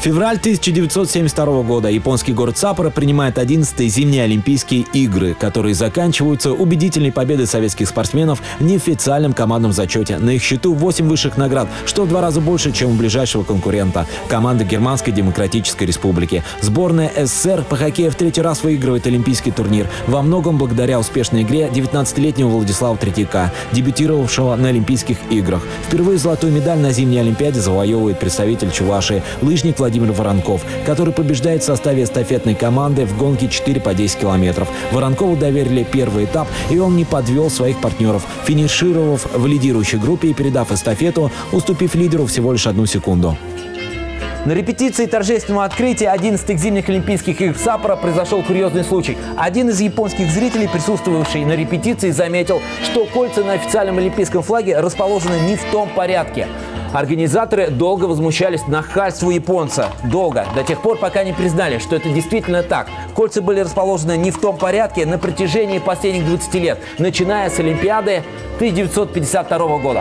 Февраль 1972 года. Японский город Саппоро принимает 11-е зимние Олимпийские игры, которые заканчиваются убедительной победой советских спортсменов в неофициальном командном зачете. На их счету 8 высших наград, что в 2 раза больше, чем у ближайшего конкурента – команды Германской Демократической Республики. Сборная СССР по хоккею в 3-й раз выигрывает олимпийский турнир. Во многом благодаря успешной игре 19-летнего Владислава Третьяка, дебютировавшего на Олимпийских играх. Впервые золотую медаль на зимней Олимпиаде завоевывает представитель Чувашии, лыжник Владимир Воронков, который побеждает в составе эстафетной команды в гонке 4 по 10 километров. Воронкову доверили первый этап, и он не подвел своих партнеров, финишировав в лидирующей группе и передав эстафету, уступив лидеру всего лишь 1 секунду. На репетиции торжественного открытия 11-х зимних Олимпийских игр в Саппоро произошел курьезный случай. Один из японских зрителей, присутствовавший на репетиции, заметил, что кольца на официальном олимпийском флаге расположены не в том порядке. Организаторы долго возмущались нахальству японца. Долго. До тех пор, пока не признали, что это действительно так. Кольца были расположены не в том порядке на протяжении последних 20 лет, начиная с Олимпиады 1952 года.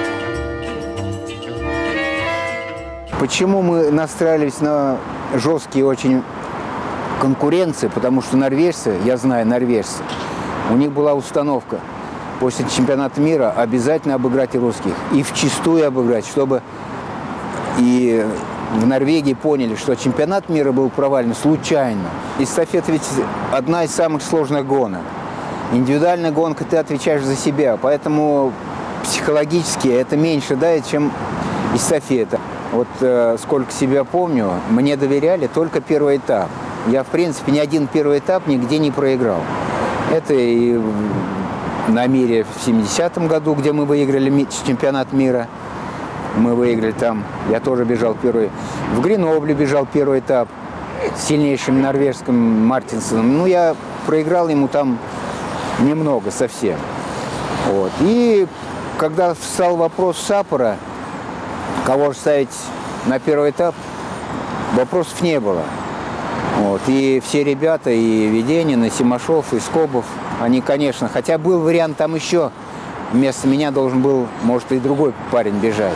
Почему мы настраивались на жесткие очень конкуренции? Потому что норвежцы, я знаю норвежцы, у них была установка после чемпионата мира обязательно обыграть и русских. И вчистую обыграть, чтобы и в Норвегии поняли, что чемпионат мира был провален случайно. Эстафета ведь одна из самых сложных гонок. Индивидуальная гонка, ты отвечаешь за себя, поэтому психологически это меньше дает, чем эстафета. Вот сколько себя помню, мне доверяли только первый этап. Я, в принципе, ни один первый этап нигде не проиграл. Это и на мире в 70-м году, где мы выиграли чемпионат мира. Мы выиграли там, я тоже бежал первый. В Гренобле бежал первый этап с сильнейшим норвежским Мартинсоном. Ну, я проиграл ему там немного совсем. Вот. И когда встал вопрос Саппоро, кого же ставить на первый этап, вопросов не было. Вот. И все ребята, и Веденин, и Симашов, и Скобов, они, конечно, хотя был вариант там еще, вместо меня должен был, может, и другой парень бежать.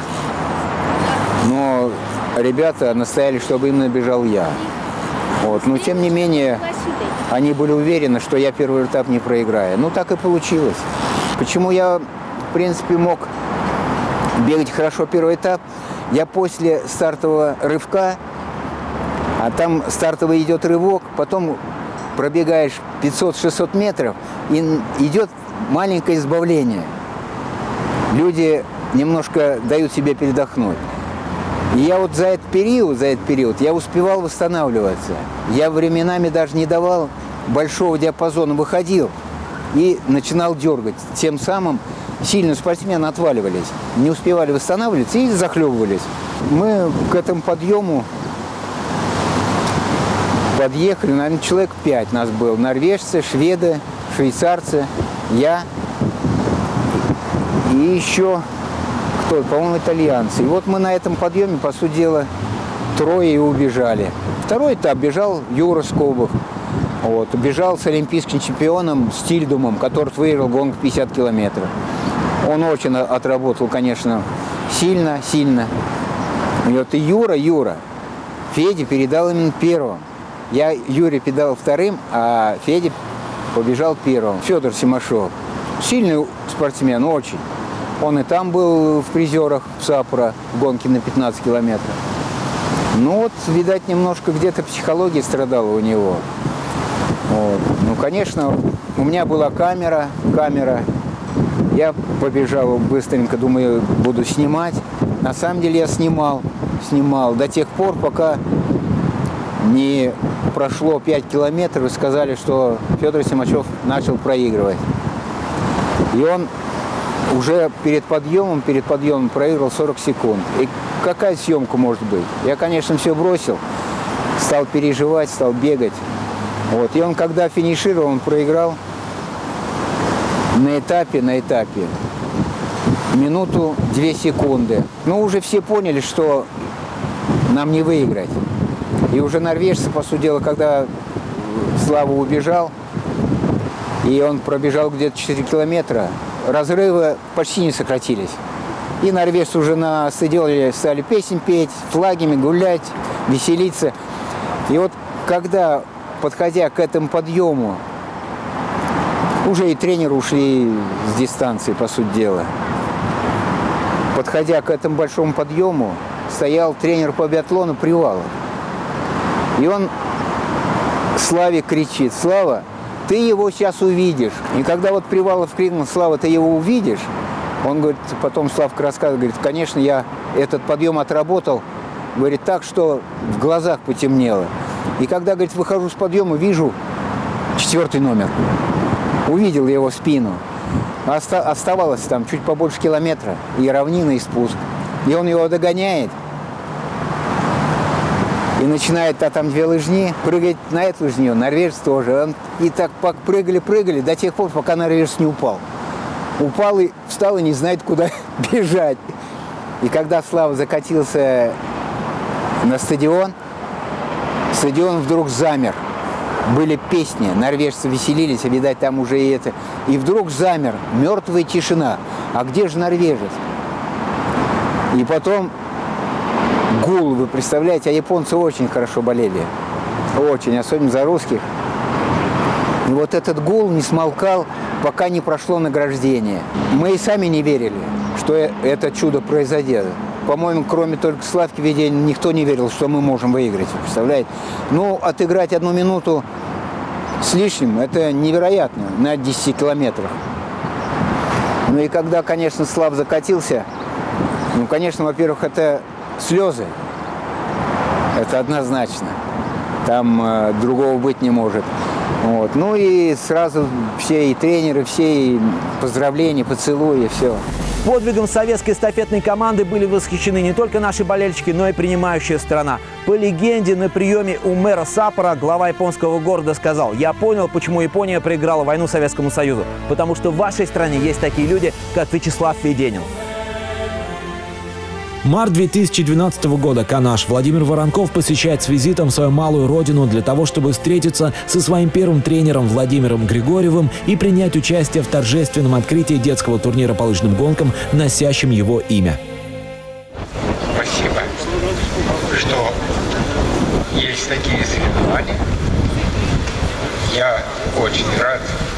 Но ребята настояли, чтобы именно бежал я. Вот. Но, тем не менее, они были уверены, что я первый этап не проиграю. Ну, так и получилось. Почему я, в принципе, мог бегать хорошо первый этап? Я после стартового рывка, а там стартовый идет рывок, потом пробегаешь 500-600 метров, и идет маленькое избавление. Люди немножко дают себе передохнуть. И я вот за этот период я успевал восстанавливаться. Я временами даже не давал большого диапазона, выходил и начинал дергать. Тем самым сильные спортсмены отваливались, не успевали восстанавливаться и захлебывались. Мы к этому подъему подъехали, наверное, человек 5 нас было. Норвежцы, шведы, швейцарцы, я и еще кто, по-моему, итальянцы. И вот мы на этом подъеме, по сути дела, трое и убежали. Второй этап бежал Юра Скобов. Вот, бежал с олимпийским чемпионом Стильдумом, который выиграл гонку 50 километров. Он очень отработал, конечно, сильно. И вот и Юра, Федя передал именно первым. Я Юре передал вторым, а Федя побежал первым. Федор Симашов. Сильный спортсмен, очень. Он и там был в призерах в Саппоро, в гонке на 15 километров. Ну вот, видать, немножко где-то психология страдала у него. Вот. Ну, конечно, у меня была камера. Я побежал быстренько, думаю, буду снимать. На самом деле я снимал до тех пор, пока не прошло 5 километров и сказали, что Федор Симачев начал проигрывать. И он уже перед подъемом проиграл 40 секунд. И какая съемка может быть? Я, конечно, все бросил, стал переживать, стал бегать. Вот. И он, когда финишировал, он проиграл на этапе минуту 2 секунды. Ну, уже все поняли, что нам не выиграть. И уже норвежцы, по сути дела, когда Слава убежал, и он пробежал где-то 4 километра, разрывы почти не сократились. И норвежцы уже на стадионе стали песен петь, флагами гулять, веселиться. И вот когда, подходя к этому подъему, уже и тренеры ушли с дистанции, по сути дела. Подходя к этому большому подъему, стоял тренер по биатлону Привалов. И он Славе кричит: «Слава, ты его сейчас увидишь». И когда вот Привалов крикнул: «Слава, ты его увидишь», он говорит, потом Славка рассказывает, говорит: «Конечно, я этот подъем отработал, говорит, так, что в глазах потемнело. И когда, говорит, выхожу с подъема, вижу 4-й номер. Увидел его спину. Оставалось там чуть побольше километра, и равнина, и спуск. И он его догоняет. И начинает, а там 2 лыжни, прыгать на эту лыжню, норвежец тоже. И так прыгали до тех пор, пока норвежец не упал. Упал и встал, и не знает, куда бежать. И когда Слава закатился на стадион вдруг замер. Были песни, норвежцы веселились, а видать, там уже и это. И вдруг замер, мертвая тишина. А где же норвежец? И потом гул, вы представляете, а японцы очень хорошо болели. Очень, особенно за русских. И вот этот гул не смолкал, пока не прошло награждение. Мы и сами не верили, что это чудо произойдет. По-моему, кроме только Славки Веденина, никто не верил, что мы можем выиграть, представляете? Ну, отыграть 1 минуту с лишним, это невероятно, на 10 километрах. Ну и когда, конечно, Слав закатился, ну, конечно, во-первых, это слезы. Это однозначно. Там другого быть не может. Вот. Ну и сразу все и тренеры, все и поздравления, поцелуи, все. Подвигом советской эстафетной команды были восхищены не только наши болельщики, но и принимающая страна. По легенде, на приеме у мэра Саппоро глава японского города сказал: «Я понял, почему Япония проиграла войну Советскому Союзу. Потому что в вашей стране есть такие люди, как Вячеслав Веденин». Март 2012 года канаш Владимир Воронков посещает с визитом свою малую родину для того, чтобы встретиться со своим первым тренером Владимиром Григорьевым и принять участие в торжественном открытии детского турнира по лыжным гонкам, носящим его имя. Спасибо, что есть такие соревнования. Я очень рад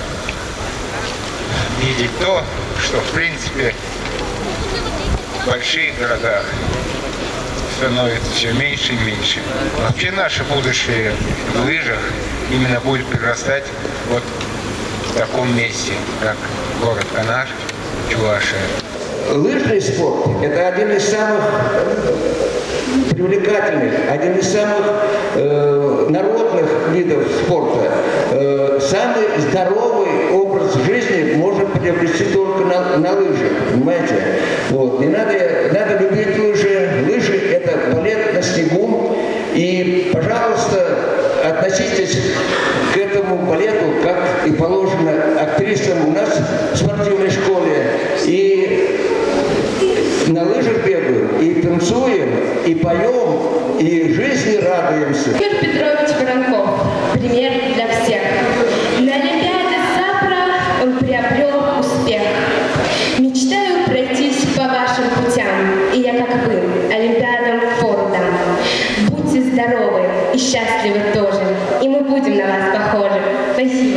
видеть то, что в принципе в больших городах становится все меньше и меньше. Вообще наше будущее в лыжах именно будет прирастать вот в таком месте, как город Канаш, Чувашия. Лыжный спорт – это один из самых привлекательных, один из самых народных видов спорта. Самый здоровый образ жизни можно приобрести только на лыжах, понимаете? Вот. Не надо любить лыжи. Лыжи – это балет на снегу. И, пожалуйста, относитесь к этому балету, как и положено актрисам у нас в спортивной школе. И на лыжах бегаем, и танцуем, и поем, и жизни радуемся. Игорь Петрович Воронков – пример для всех. На Олимпиаде Саппоро он приобрел успех. Мечтаю пройтись по вашим путям, и я, как вы, олимпиадам Форда. Будьте здоровы и счастливы тоже, и мы будем на вас похожи. Спасибо.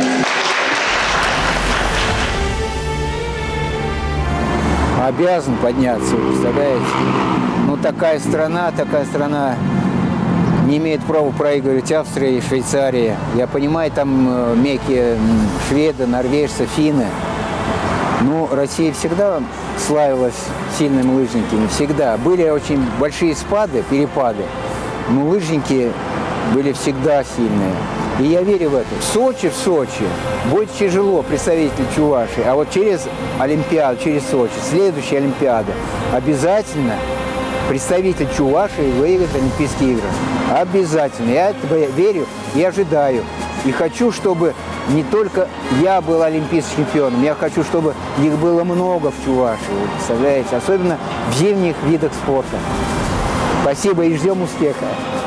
Обязан подняться, представляете? Ну, такая страна не имеет права проигрывать Австрия и Швейцария. Я понимаю, там меки шведы, норвежцы, финны. Ну, Россия всегда славилась сильными лыжниками, всегда. Были очень большие спады, перепады, но лыжники были всегда сильные. И я верю в это. В Сочи будет тяжело представителю Чувашии, а вот через Олимпиаду, через Сочи, следующая Олимпиада, обязательно представитель Чувашии выиграет Олимпийские игры. Обязательно. Я это верю и ожидаю. И хочу, чтобы не только я был олимпийским чемпионом, я хочу, чтобы их было много в Чувашии, вы представляете, особенно в зимних видах спорта. Спасибо и ждем успеха.